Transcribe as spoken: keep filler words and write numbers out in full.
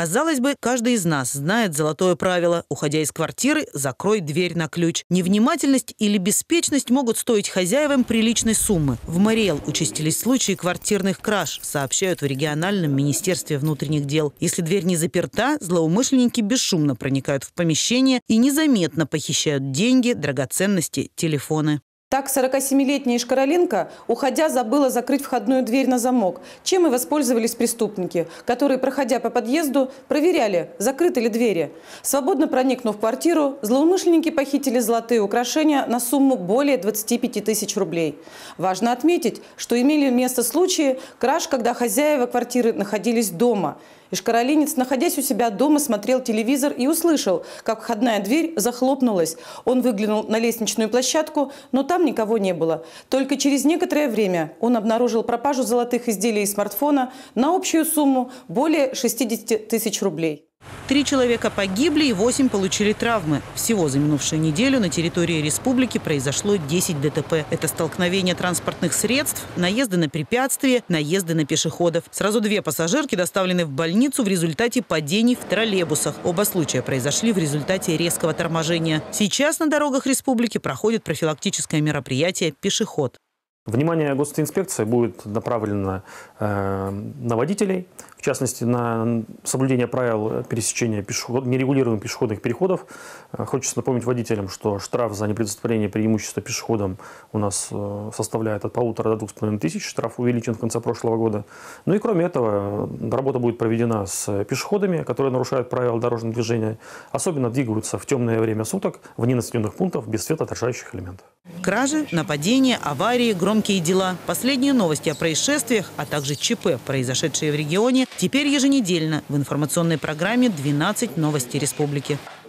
Казалось бы, каждый из нас знает золотое правило: уходя из квартиры, закрой дверь на ключ. Невнимательность или беспечность могут стоить хозяевам приличной суммы. В Мариэл участились случаи квартирных краж, сообщают в региональном министерстве внутренних дел. Если дверь не заперта, злоумышленники бесшумно проникают в помещение и незаметно похищают деньги, драгоценности, телефоны. Так, сорокасемилетняя Ишкаралинка, уходя, забыла закрыть входную дверь на замок, чем и воспользовались преступники, которые, проходя по подъезду, проверяли, закрыты ли двери. Свободно проникнув в квартиру, злоумышленники похитили золотые украшения на сумму более двадцати пяти тысяч рублей. Важно отметить, что имели место случаи краж, когда хозяева квартиры находились дома. Ишкаралинец, находясь у себя дома, смотрел телевизор и услышал, как входная дверь захлопнулась. Он выглянул на лестничную площадку, но там никого не было. Только через некоторое время он обнаружил пропажу золотых изделий и смартфона на общую сумму более шестидесяти тысяч рублей. Три человека погибли и восемь получили травмы. Всего за минувшую неделю на территории республики произошло десять ДТП. Это столкновения транспортных средств, наезды на препятствия, наезды на пешеходов. Сразу две пассажирки доставлены в больницу в результате падений в троллейбусах. Оба случая произошли в результате резкого торможения. Сейчас на дорогах республики проходит профилактическое мероприятие «Пешеход». Внимание госинспекции будет направлено э, на водителей, в частности, на соблюдение правил пересечения пешеход... нерегулируемых пешеходных переходов. Хочется напомнить водителям, что штраф за непредоставление преимущества пешеходам у нас составляет от полутора до двух с половиной тысяч. Штраф увеличен в конце прошлого года. Ну и кроме этого, работа будет проведена с пешеходами, которые нарушают правила дорожного движения, особенно двигаются в темное время суток, вне населенных пунктов, без светоотражающих элементов. Кражи, нападения, аварии, громкие дела. Последние новости о происшествиях, а также ЧП, произошедшие в регионе, теперь еженедельно в информационной программе «двенадцать новостей республики».